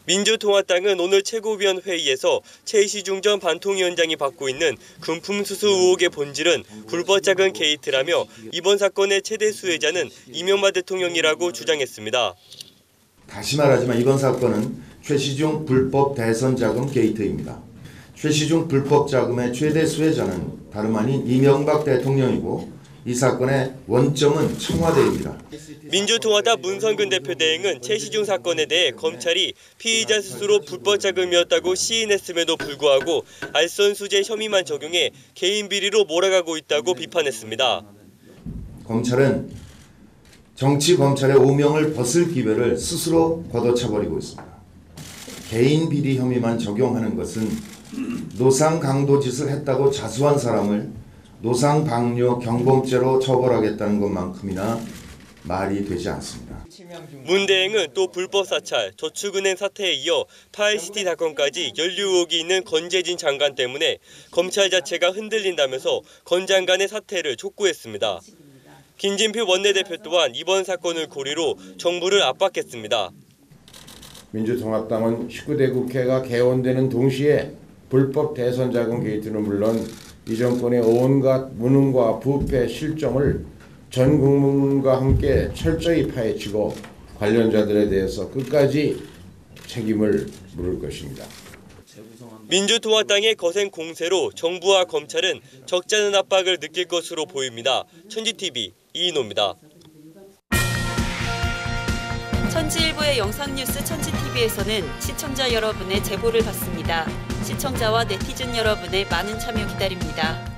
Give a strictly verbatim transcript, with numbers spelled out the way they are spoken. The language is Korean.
민주통합당은 오늘 최고위원 회의에서 최시중 전 반통위원장이 받고 있는 금품수수 의혹의 본질은 불법 자금 게이트라며 이번 사건의 최대 수혜자는 이명박 대통령이라고 주장했습니다. 다시 말하지만 이번 사건은 최시중 불법 대선 자금 게이트입니다. 최시중 불법 자금의 최대 수혜자는 다름 아닌 이명박 대통령이고 이 사건의 원점은 청와대입니다. 민주통합당 문성근 대표 대행은 최시중 사건에 대해 검찰이 피의자 스스로 불법 자금이었다고 시인했음에도 불구하고 알선수재 혐의만 적용해 개인 비리로 몰아가고 있다고 비판했습니다. 검찰은 정치 검찰의 오명을 벗을 기회를 스스로 걷어차버리고 있습니다. 개인 비리 혐의만 적용하는 것은 노상 강도 짓을 했다고 자수한 사람을 노상 방뇨 경범죄로 처벌하겠다는 것만큼이나 말이 되지 않습니다. 문 대행은 또 불법 사찰, 저축은행 사태에 이어 파이시티 사건까지 연루 의혹이 있는 건재진 장관 때문에 검찰 자체가 흔들린다면서 건 장관의 사퇴를 촉구했습니다. 김진표 원내대표 또한 이번 사건을 고리로 정부를 압박했습니다. 민주통합당은 십구 대 국회가 개원되는 동시에 불법 대선 자금 게이트는 물론 이 정권의 온갖 무능과 부패 실정을 전 국민과 함께 철저히 파헤치고 관련자들에 대해서 끝까지 책임을 물을 것입니다. 민주통합당의 거센 공세로 정부와 검찰은 적잖은 압박을 느낄 것으로 보입니다. 천지티비 이인호입니다. 천지일보의 영상뉴스 천지티비에서는 시청자 여러분의 제보를 받습니다. 시청자와 네티즌 여러분의 많은 참여 기다립니다.